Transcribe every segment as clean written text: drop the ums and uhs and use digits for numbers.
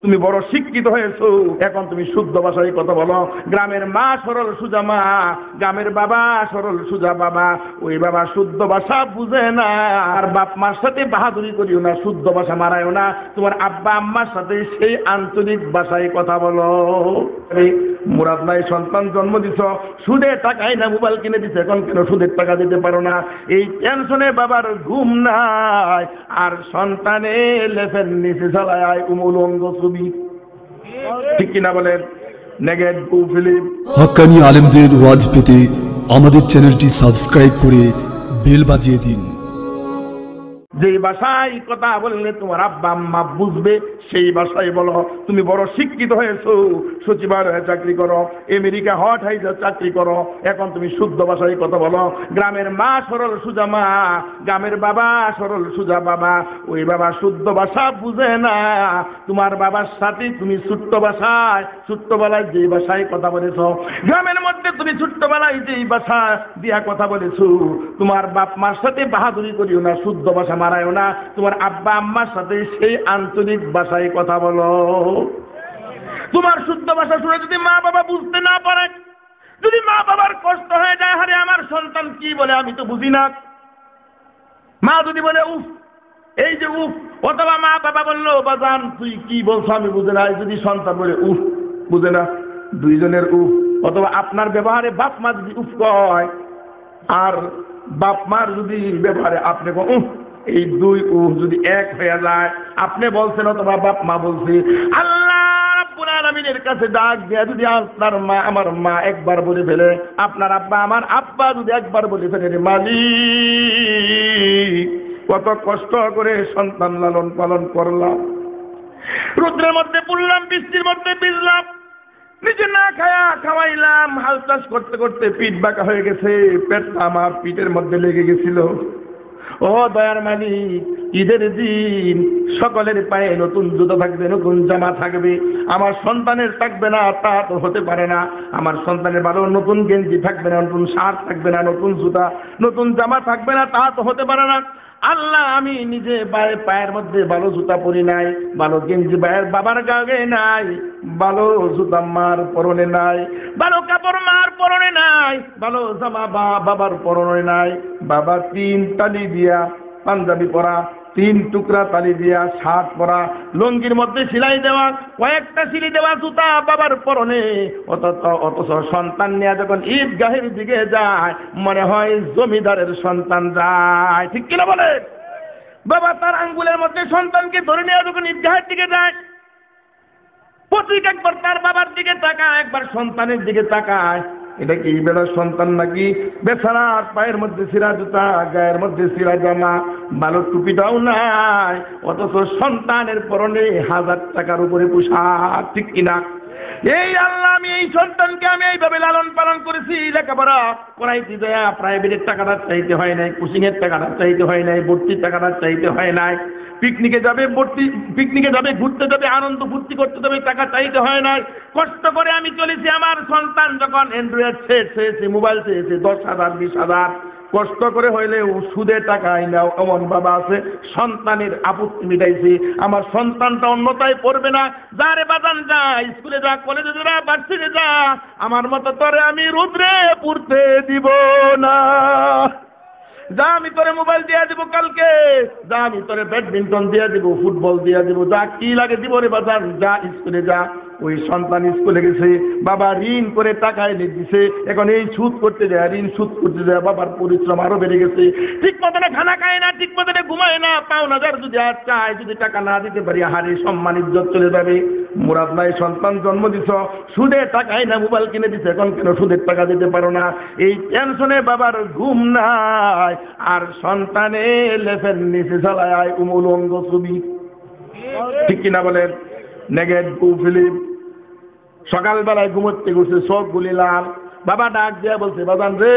তুমি বড় শিক্ষিত হয়েছো, এখন তুমি শুদ্ধ ভাষায় কথা বলো। গ্রামের মা সরল সুজা মা, গ্রামের বাবা সরল সুজা বাবা, ওই বাবা শুদ্ধ ভাষা বুঝে না। আর বাপ মার সাথে বাহাদুরি করিও না, শুদ্ধ ভাষা মারায়ও না। তোমার আব্বা আম্মার সাথে সেই আঞ্চলিক ভাষায় কথা বলো। মুরাদ নাই সন্তান জন্ম দিছ, সুদের টাকায় না মোবাইল কিনে দিছে, এখন কেন সুদের টাকা দিতে পারো না? এই টেনশনে বাবার ঘুম নাই, আর সন্তানে লেফের নিচে চালায় উমুলঙ্গ ছবি। ঠিক কিনা বলেন? Negative film. হক্কানি আলেমদের ওয়াজ পেতে আমাদের চ্যানেলটি সাবস্ক্রাইব করে বেল বাজিয়ে দিন। যেই ভাষায় কথা বললে তোমার আব্বা আম্মা বুঝবে সেই ভাষায় বলো। তুমি বড় শিক্ষিত হয়েছো, সচিবালয়ে চাকরি করো, আমেরিকা হট হাইজে চাকরি করো, এখন তুমি শুদ্ধ ভাষায় কথা বলো। গ্রামের মা সরল সুজা মা, গ্রামের বাবা সরল সুজা বাবা, ওই বাবা শুদ্ধ ভাষা বুঝে না। তোমার বাবার সাথে তুমি ছোট্ট ভাষায়, ছোট্টবেলায় যেই ভাষায় কথা বলেছো, গ্রামের মধ্যে তুমি ছোট্টবেলায় যেই ভাষা দিয়া কথা বলেছো, তোমার বাপ মার সাথে বাহাদুরি করিও না, শুদ্ধ ভাষা মারায়ও না। তোমার আব্বা আম্মার সাথে সেই আঞ্চলিক ভাষায় কথা বলো। তোমার শুদ্ধ ভাষা শুনে যদি মা বাবা বুঝতে না পারে, যদি মা বাবার কষ্ট হয়ে যায়, আরে আমার সন্তান কি বলে আমি তো বুঝি না, মা যদি বলে উফ, এই যে উফ, অথবা মা বাবা বললো বাজান তুই কি বলছো আমি বুঝে না, যদি সন্তান বলে উফ বুঝে না, দুইজনের উফ। অথবা আপনার ব্যবহারে বাপ মা যদি উফ কয়, আর বাপ মার যদি ব্যবহারে আপনি উফ, এই দুই উফ যদি এক হয়ে যায়, আপনি বলছেন অথবা বাপ মা বলছে, আল্লাহ রাব্বুল আলামিনের কাছে ডাক দেয়া যদি আপনার মা আমার মা একবার বলে ফেলে, আপনার আব্বা আমার আব্বা যদি একবার বলে ফেলে, রে মালিক কত কষ্ট করে সন্তান লালন পালন করলাম, রোদ্রের মধ্যে পুড়লাম, বৃষ্টির মধ্যে ভিজলাম, নিজে না খায়া খাওয়াইলাম, হাল চাষ করতে করতে পিঠ বাঁকা হয়ে গেছে, পেটটা আমার পিঠের মধ্যে লেগে গেছিল। ও দয়ার মালিক, ঈদের দিন সকলের পায়ে নতুন জুতো থাকবে, নতুন জামা থাকবে, আমার সন্তানের থাকবে না, তা তো হতে পারে না। আমার সন্তানের ভালো নতুন গেঞ্জি থাকবে না, নতুন শার্ট থাকবে না, নতুন জুতা নতুন জামা থাকবে না, তা তো হতে পারে না। আল্লাহ আমি নিজে পায়ের মধ্যে ভালো জুতা পরি নাই, ভালো গেঞ্জি ভাইয়ের বাবার গায়ে নাই, ভালো জুতা মার পরনে নাই, ভালো কাপড় মার পরনে নাই, ভালো জামা বাবার পরনে নাই। বাবা 3 তালি দিয়া পাঞ্জাবি পরা, 3 টুকরা তালি দিয়া শার্ট পরা, লুঙ্গির মধ্যে সেলাই দেওয়া, কয়েকটা সিলি দেওয়া জুতা বাবার পরনে। অথচ সন্তান নিয়ে যখন ঈদগাহের দিকে যায়, মনে হয় জমিদারের সন্তান যায়। ঠিক কিনা বলে? বাবা তার আঙ্গুলের মধ্যে সন্তানকে ধরে নিয়ে যখন ঈদগাহের দিকে যায়, প্রত্যেক একবার তার বাবার দিকে তাকায়, একবার সন্তানের দিকে তাকায়, এটা কি বেড়ার সন্তান নাকি? বেচারার পায়ের মধ্যে ছিঁড়া জুতা, গায়ের মধ্যে ছিঁড়া জামা, ভালো টুপিটাও নাই, অথচ সন্তানের পরনে 1000 টাকার উপরে পোশাক। ঠিক কিনা? এই আল্লাহ আমি এই সন্তানকে আমি এইভাবে লালন পালন করেছি, লেখাপড়া করাইতে দেয়া প্রাইভেটের টাকাটা চাইতে হয় নাই, কোচিং এর টাকাটা চাইতে হয় নাই, ভর্তির টাকাটা চাইতে হয় নাই, পিকনিকে যাবে ঘুরতে যাবে, আনন্দ ফুর্তি করতে যাবে, টাকা চাইতে হয় নাই। কষ্ট করে আমি চলেছি। আমার সন্তান যখন অ্যান্ড্রয়েড সেট চেয়েছে, মোবাইল চেয়েছে, 10,000 20,000 কষ্ট করে হইলেও সুদে টাকা আইনাও এমন বাবা আছে, সন্তানের আপত্তি মিটাইছে। আমার সন্তানটা অন্যতায় পড়বে না, যা রে বাজান যা, স্কুলে যা, কলেজে যা, ভার্সিটিতে যা, আমার মতো তোরে আমি রুদ্রে পড়তে দিব না। যা আমি তোরে মোবাইল দিয়ে দিব কালকে, যা আমি তোরে ব্যাডমিন্টন দিয়ে দিব, ফুটবল দিয়ে দিব, যা কি লাগে দিব রে বাজান, যা স্কুলে যা। ওই সন্তান স্কুলে গেছে, বাবা ঋণ করে টাকা এনে দিছে, এখন এই সুদ করতে যায়, ঋণ সুদ করতে যায়, বাবার পরিশ্রম আরো বেড়ে গেছে, ঠিক মতনে খানা খায় না, ঠিক মতনে ঘুমায় না, পাওনাদার যদি আর চায়, যদি টাকা না দিতে পারি, হারে সম্মান ইজ্জত চলে যাবে। মুরাদ নাই সন্তান জন্ম দিছ, সুদে টাকায় না মোবাইল কিনে দিছে, এখন কেন সুদের টাকা দিতে পারো না? এই টেনশনে বাবার ঘুম নাই, আর সন্তানে লেফের নিচে চালায় উমুলঙ্গ ছবি। ঠিক কিনা বলেন? Negative film. সকালবেলায় ঘুমোতে ঘুরছে, চোখগুলি লাল, বাবা ডাক দিয়া বলছে, বাজান রে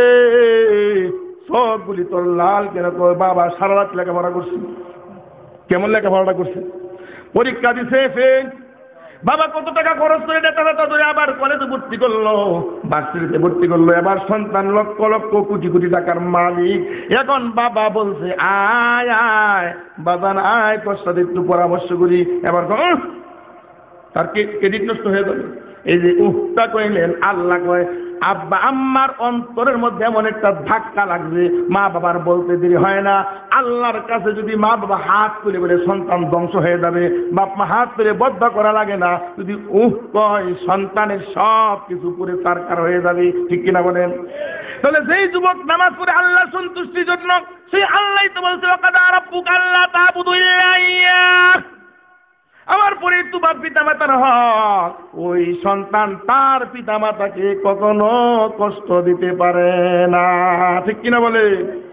চোখগুলি তোর লাল কেন? তোর বাবা সারা রাত লেখাপড়া করছে। কেমন লেখাপড়াটা করছে? পরীক্ষা দিছে ফেল, বাবা কত টাকা খরচ করে টাকা ধরে আবার কলেজে ভর্তি করলো, ভার্সিটিতে ভর্তি করলো, এবার সন্তান লক্ষ লক্ষ কোটি কোটি টাকার মালিক। এখন বাবা বলছে আয় আয় বাজান আয়, তোর সাথে একটু পরামর্শ করি। এবার তার ক্রেডিট নষ্ট হয়ে যাবে। এই যে উহটা কইলেন, আল্লাহ কয় আব্বা আম্মার অন্তরের মধ্যে এমন একটা ধাক্কা লাগবে, মা বাবার বলতে দেরি হয় না। আল্লাহর কাছে যদি মা বাবা হাত তুলে বলে সন্তান ধ্বংস হয়ে যাবে, বাপ মা হাত তুলে বদ্ধ করা লাগে না, যদি কয় সন্তানের সব কিছু পুরে সারকার হয়ে যাবে। ঠিক কিনা বলেন? তাহলে যেই যুবক নামাজ পড়ে আল্লাহ সন্তুষ্টির জন্য, সেই আল্লাহ তো বলছে ওয়াকাদা রাব্বুকা আল্লা তা'বুদু ইল্লা ইয়্যাহু। আমার পরে তোমার পিতামাতার হক, ওই সন্তান তার পিতামাতাকে কখনো কষ্ট দিতে পারে না। ঠিক কিনা বলে?